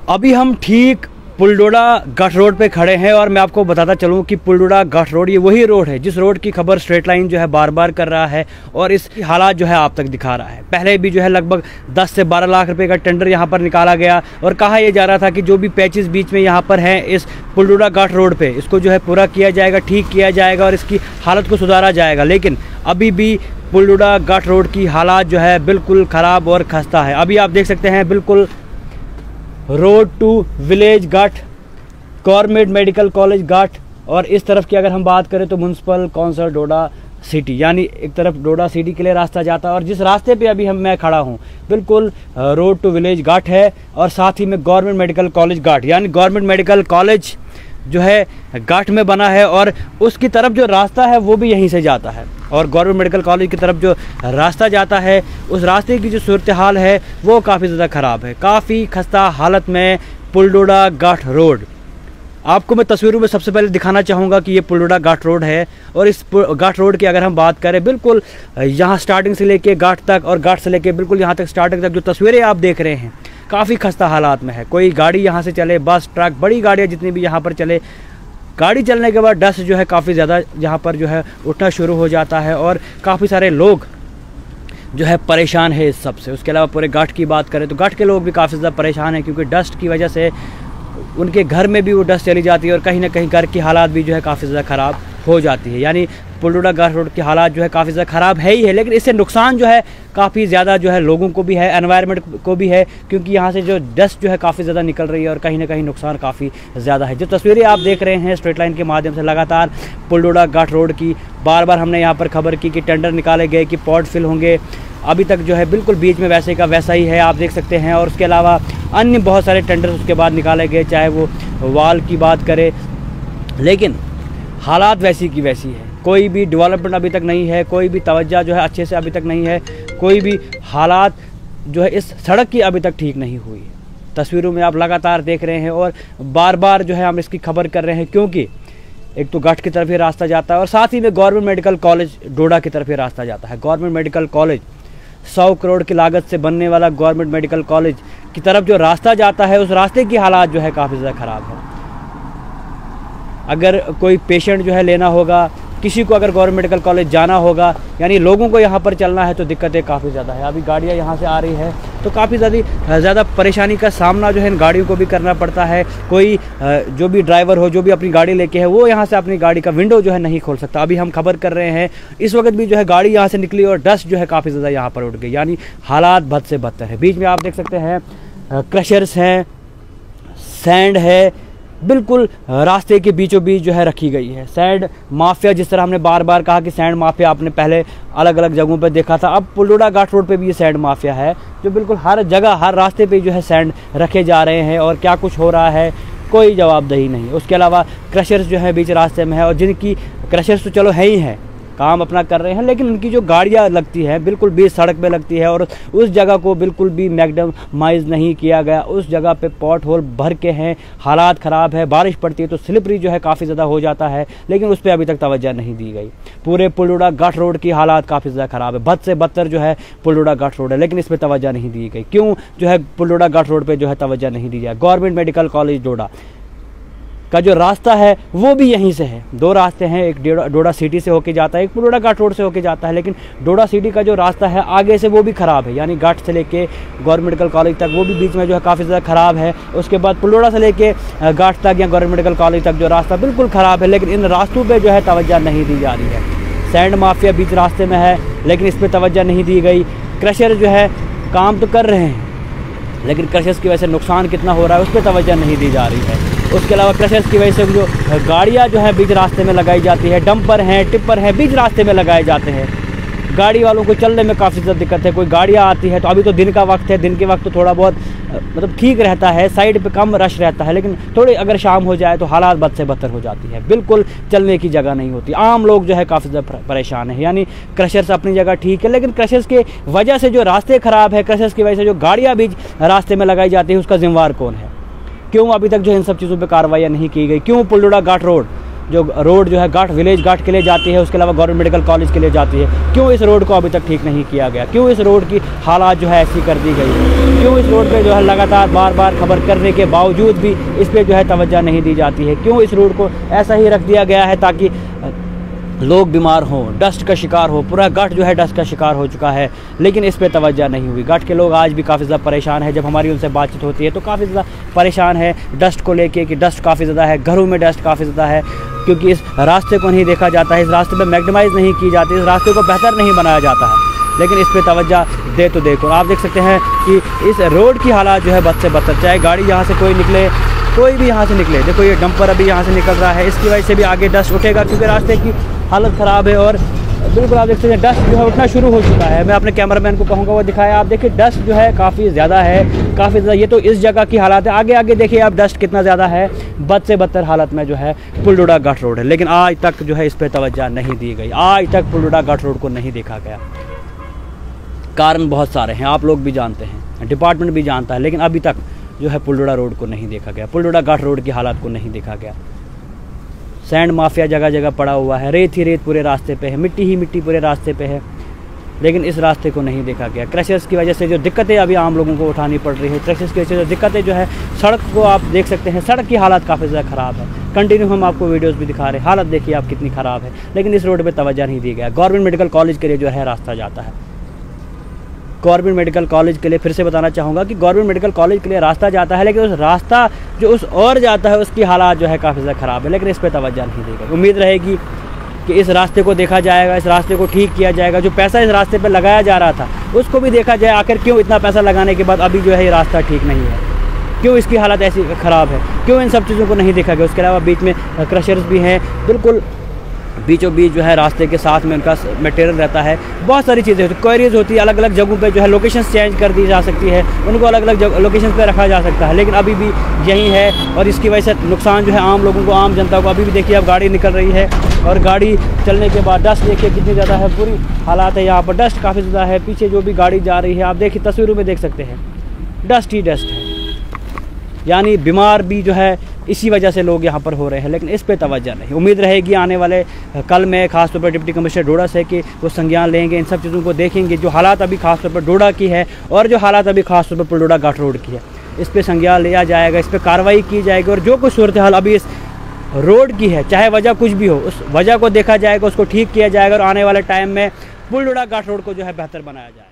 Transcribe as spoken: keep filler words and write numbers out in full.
अभी हम ठीक पुलडोडा गठ रोड पे खड़े हैं और मैं आपको बताता चलूँ कि पुलडोडा गठ रोड ये वही रोड है जिस रोड की खबर स्ट्रेट लाइन जो है बार बार कर रहा है और इसकी हालात जो है आप तक दिखा रहा है। पहले भी जो है लगभग दस से बारह लाख रुपए का टेंडर यहाँ पर निकाला गया और कहा यह जा रहा था कि जो भी पैचेस बीच में यहाँ पर हैं इस पुलडोडा गठ रोड पे इसको जो है पूरा किया जाएगा, ठीक किया जाएगा और इसकी हालत को सुधारा जाएगा। लेकिन अभी भी पुलडोडा गठ रोड की हालात जो है बिल्कुल ख़राब और खस्ता है। अभी आप देख सकते हैं बिल्कुल road to village Gath, government medical college Gath और इस तरफ की अगर हम बात करें तो म्यूनसिपल काउंसिल डोडा सिटी, यानी एक तरफ डोडा सिटी के लिए रास्ता जाता है और जिस रास्ते पे अभी हम मैं खड़ा हूँ बिल्कुल रोड टू विलेज गठ है और साथ ही में गवर्नमेंट मेडिकल कॉलेज गठ, यानी गवर्नमेंट मेडिकल कॉलेज जो है गठ में बना है और उसकी तरफ जो रास्ता है वो भी यहीं से जाता है और गवर्नमेंट मेडिकल कॉलेज की तरफ जो रास्ता जाता है उस रास्ते की जो सूरत हाल है वो काफ़ी ज़्यादा ख़राब है, काफ़ी खस्ता हालत में पुलडोडा गठ रोड। आपको मैं तस्वीरों में सबसे पहले दिखाना चाहूँगा कि ये पुलडोडा गठ रोड है और इस गठ रोड की अगर हम बात करें बिल्कुल यहाँ स्टार्टिंग से लेके गठ तक और गठ से लेके बिल्कुल यहाँ तक स्टार्टिंग तक जो तस्वीरें आप देख रहे हैं काफ़ी खस्ता हालात में है। कोई गाड़ी यहाँ से चले, बस ट्रक बड़ी गाड़ियाँ जितनी भी यहाँ पर चले, गाड़ी चलने के बाद डस्ट जो है काफ़ी ज़्यादा यहाँ पर जो है उठना शुरू हो जाता है और काफ़ी सारे लोग जो है परेशान है इस सब से। उसके अलावा पूरे गठ की बात करें तो गठ के लोग भी काफ़ी ज़्यादा परेशान हैं क्योंकि डस्ट की वजह से उनके घर में भी वो डस्ट चली जाती है और कहीं ना कहीं घर की हालात भी जो है काफ़ी ज़्यादा ख़राब हो जाती है। यानी पुलडोडा गठ रोड की हालात जो है काफ़ी ज़्यादा ख़राब है ही है, लेकिन इससे नुकसान जो है काफ़ी ज़्यादा जो है लोगों को भी है, एनवायरनमेंट को भी है, क्योंकि यहाँ से जो डस्ट जो है काफ़ी ज़्यादा निकल रही है और कहीं ना कहीं नुकसान काफ़ी ज़्यादा है। जो तस्वीरें आप देख रहे हैं स्ट्रेट लाइन के माध्यम से लगातार पुलडोडा गठ रोड की, बार बार हमने यहाँ पर खबर की कि टेंडर निकाले गए कि पॉट फिल होंगे, अभी तक जो है बिल्कुल बीच में वैसे का वैसा ही है, आप देख सकते हैं। और उसके अलावा अन्य बहुत सारे टेंडर उसके बाद निकाले गए, चाहे वो वाल की बात करें, लेकिन हालात वैसी की वैसी है। कोई भी डेवलपमेंट अभी तक नहीं है, कोई भी तवज्जो जो है अच्छे से अभी तक नहीं है, कोई भी हालात जो है इस सड़क की अभी तक ठीक नहीं हुई। तस्वीरों में आप लगातार देख रहे हैं और बार बार जो है हम इसकी खबर कर रहे हैं क्योंकि एक तो गठ की तरफ ही रास्ता जाता है और साथ ही में गवर्नमेंट मेडिकल कॉलेज डोडा की तरफ ही रास्ता जाता है। गवर्नमेंट मेडिकल कॉलेज सौ करोड़ की लागत से बनने वाला गवर्नमेंट मेडिकल कॉलेज की तरफ जो रास्ता जाता है उस रास्ते की हालात जो है काफ़ी ज़्यादा ख़राब है। अगर कोई पेशेंट जो है लेना होगा, किसी को अगर गवर्नमेंट मेडिकल कॉलेज जाना होगा, यानी लोगों को यहाँ पर चलना है तो दिक्कतें काफ़ी ज़्यादा है। अभी गाड़ियाँ यहाँ से आ रही है तो काफ़ी ज़्यादा ज़्यादा परेशानी का सामना जो है इन गाड़ियों को भी करना पड़ता है। कोई जो भी ड्राइवर हो, जो भी अपनी गाड़ी लेके है, वो यहाँ से अपनी गाड़ी का विंडो जो है नहीं खोल सकता। अभी हम खबर कर रहे हैं इस वक्त भी जो है गाड़ी यहाँ से निकली और डस्ट जो है काफ़ी ज़्यादा यहाँ पर उठ गई, यानी हालात बद से बदतर है। बीच में आप देख सकते हैं क्रशर्स हैं, सैंड है, बिल्कुल रास्ते के बीचों बीच जो है रखी गई है। सैंड माफिया, जिस तरह हमने बार बार कहा कि सैंड माफिया आपने पहले अलग अलग जगहों पर देखा था, अब पुलडोडा गठ रोड पे भी ये सैंड माफिया है जो बिल्कुल हर जगह हर रास्ते पे जो है सैंड रखे जा रहे हैं और क्या कुछ हो रहा है कोई जवाबदेही नहीं। उसके अलावा क्रशर्स जो है बीच रास्ते में है और जिनकी क्रशर्स तो चलो है ही हैं, काम अपना कर रहे हैं, लेकिन उनकी जो गाड़ियां लगती है बिल्कुल बीच सड़क पे लगती है और उस जगह को बिल्कुल भी मैग्डमाइज नहीं किया गया। उस जगह पे पॉट होल भर के हैं, हालात ख़राब है, बारिश पड़ती है तो स्लिपरी जो है काफ़ी ज़्यादा हो जाता है, लेकिन उस पर अभी तक तवज्जो नहीं दी गई। पूरे पुलडोडा गठ रोड की हालात काफ़ी ज़्यादा ख़राब है, बद से बदतर जो है पुलडोडा गठ रोड है, लेकिन इस पर तवज्जो नहीं दी गई। क्यों जो है पुलडोडा गठ रोड पर जो है तवज्जो नहीं दी जाए? गवर्नमेंट मेडिकल कॉलेज डोडा का जो रास्ता है वो भी यहीं से है। दो रास्ते हैं, एक डोडा सिटी से होके जाता है, एक पुलडोडा गठ रोड से होके जाता है, लेकिन डोडा सिटी का जो रास्ता है आगे से वो भी ख़राब है, यानी गठ से लेके गवर्नमेंट मेडिकल कॉलेज तक वो भी बीच में जो है काफ़ी ज़्यादा ख़राब है। उसके बाद पुलडोडा से लेके गठ तक या गवर्नमेंट मेडिकल कॉलेज तक जो रास्ता बिल्कुल ख़राब है, लेकिन इन रास्तों पर जो है तवज्जो नहीं दी जा रही है। सैंड माफिया बीच रास्ते में है लेकिन इस पर तवज्जो नहीं दी गई। क्रशर जो है काम तो कर रहे हैं लेकिन क्रशर्स की वजह से नुकसान कितना हो रहा है उस पर तवज्जो नहीं दी जा रही है। उसके अलावा क्रशर्स की वजह से जो गाड़ियाँ जो है बीच रास्ते में लगाई जाती है, डंपर हैं, टिप्पर हैं, बीच रास्ते में लगाए जाते हैं। गाड़ी वालों को चलने में काफ़ी ज़्यादा दिक्कत है। कोई गाड़ियाँ आती है तो अभी तो दिन का वक्त है, दिन के वक्त तो थोड़ा बहुत मतलब ठीक रहता है, साइड पे कम रश रहता है, लेकिन थोड़ी अगर शाम हो जाए तो हालात बद से बदतर हो जाती है, बिल्कुल चलने की जगह नहीं होती। आम लोग जो है काफ़ी ज़्यादा परेशान है। यानी क्रशर्स अपनी जगह ठीक है, लेकिन क्रशर्स के वजह से जो रास्ते ख़राब है, क्रशर्स की वजह से जो गाड़ियाँ बीच रास्ते में लगाई जाती है, उसका जिम्मेवार कौन है? क्यों अभी तक जो इन सब चीज़ों पे कार्रवाई नहीं की गई? क्यों पुलडोडा गठ रोड जो रोड जो है घाट विलेज घाट के लिए जाती है, उसके अलावा गवर्नमेंट मेडिकल कॉलेज के लिए जाती है, क्यों इस रोड को अभी तक ठीक नहीं किया गया? क्यों इस रोड की हालात जो है ऐसी कर दी गई है? क्यों इस रोड पे जो है लगातार बार बार खबर करने के बावजूद भी इस पर जो है तवज्जो नहीं दी जाती है? क्यों इस रोड को ऐसा ही रख दिया गया है ताकि लोग बीमार हों, डस्ट का शिकार हो? पूरा घाट जो है डस्ट का शिकार हो चुका है, लेकिन इस पर तवज्जो नहीं हुई। घाट के लोग आज भी काफ़ी ज़्यादा परेशान है। जब हमारी उनसे बातचीत होती है तो काफ़ी ज़्यादा परेशान है डस्ट को लेके कि डस्ट काफ़ी ज़्यादा है, घरों में डस्ट काफ़ी ज़्यादा है, क्योंकि इस रास्ते को नहीं देखा जाता है, इस रास्ते पर मैग्नीमाइज़ नहीं की जाती, इस रास्ते को बेहतर नहीं बनाया जाता है। लेकिन इस पर तवज्जो दे तो देखो। आप देख सकते हैं कि इस रोड की हालात जो है बद से बदतर, चाहे गाड़ी यहाँ से कोई निकले, कोई भी यहाँ से निकले, देखो ये डंपर अभी यहाँ से निकल रहा है, इसकी वजह से भी आगे डस्ट उठेगा क्योंकि रास्ते की हालत ख़राब है। और बिल्कुल आप देख सकते हैं डस्ट जो है उठना शुरू हो चुका है। मैं अपने कैमरामैन को कहूँगा वो दिखाया, आप देखिए डस्ट जो है काफ़ी ज़्यादा है, काफ़ी ज़्यादा। ये तो इस जगह की हालत है, आगे आगे देखिए आप डस्ट कितना ज़्यादा है। बद से बदतर हालत में जो है पुलडोडा घाट रोड है, लेकिन आज तक जो है इस पर तवज्जो नहीं दी गई। आज तक पुलडोडा घाट रोड को नहीं देखा गया। कारण बहुत सारे हैं, आप लोग भी जानते हैं, डिपार्टमेंट भी जानता है, लेकिन अभी तक जो है पुलडोडा रोड को नहीं देखा गया, पुलडोडा घाट रोड की हालत को नहीं देखा गया। सैंड माफिया जगह जगह पड़ा हुआ है, रेत ही रेत पूरे रास्ते पे है, मिट्टी ही मिट्टी पूरे रास्ते पे है, लेकिन इस रास्ते को नहीं देखा गया। क्रशर्स की वजह से जो दिक्कतें अभी आम लोगों को उठानी पड़ रही है, क्रशर्स की वजह से जो दिक्कतें जो है, सड़क को आप देख सकते हैं, सड़क की हालत काफ़ी ज़्यादा ख़राब है। कंटिन्यू हम आपको वीडियोस भी दिखा रहे हैं, हालत देखिए आप कितनी ख़राब है, लेकिन इस रोड पर तवज्जो नहीं दी गया। गवर्नमेंट मेडिकल कॉलेज के लिए जो है रास्ता जाता है, गवर्नमेंट मेडिकल कॉलेज के लिए फिर से बताना चाहूँगा कि गवर्नमेंट मेडिकल कॉलेज के लिए रास्ता जाता है, लेकिन उस रास्ता जो उस और जाता है उसकी हालात जो है काफ़ी ज़्यादा ख़राब है, लेकिन इस पर तवज्जो नहीं देगा। उम्मीद रहेगी कि इस रास्ते को देखा जाएगा, इस रास्ते को ठीक किया जाएगा। जो पैसा इस रास्ते पर लगाया जा रहा था उसको भी देखा जाए, आखिर क्यों इतना पैसा लगाने के बाद अभी जो है ये रास्ता ठीक नहीं है, क्यों इसकी हालत ऐसी ख़राब है, क्यों इन सब चीज़ों को नहीं देखा गया। उसके अलावा बीच में क्रशर्स भी हैं, बिल्कुल बीचों बीच जो है रास्ते के साथ में उनका मटेरियल रहता है। बहुत सारी चीज़ें होती, क्वेरीज होती है, अलग अलग जगहों पे जो है लोकेशंस चेंज कर दी जा सकती है, उनको अलग अलग लोकेशंस पे रखा जा सकता है, लेकिन अभी भी यही है। और इसकी वजह से नुकसान जो है आम लोगों को, आम जनता को। अभी भी देखिए अब गाड़ी निकल रही है और गाड़ी चलने के बाद डस्ट देखिए कितनी ज़्यादा है, बुरी हालात है यहाँ पर, डस्ट काफ़ी ज़्यादा है। पीछे जो भी गाड़ी जा रही है आप देखिए तस्वीरों में देख सकते हैं, डस्ट ही डस्ट है, यानी बीमार भी जो है इसी वजह से लोग यहाँ पर हो रहे हैं, लेकिन इस पे तवज्जो नहीं। उम्मीद रहेगी आने वाले कल में खासतौर पर डिप्टी कमिश्नर डोडा से कि वो संज्ञान लेंगे, इन सब चीज़ों को देखेंगे। जो हालात अभी खासतौर पर डोडा की है और जो हालात अभी खासतौर पर पुलडोडा घाट रोड की है, इस पर संज्ञान लिया जाएगा, इस पर कार्रवाई की जाएगी। और जो कुछ सूरत हाल अभी इस रोड की है, चाहे वजह कुछ भी हो, उस वजह को देखा जाएगा, उसको ठीक किया जाएगा और आने वाले टाइम में पुलडोडा घाट रोड को जो है बेहतर बनाया जाएगा।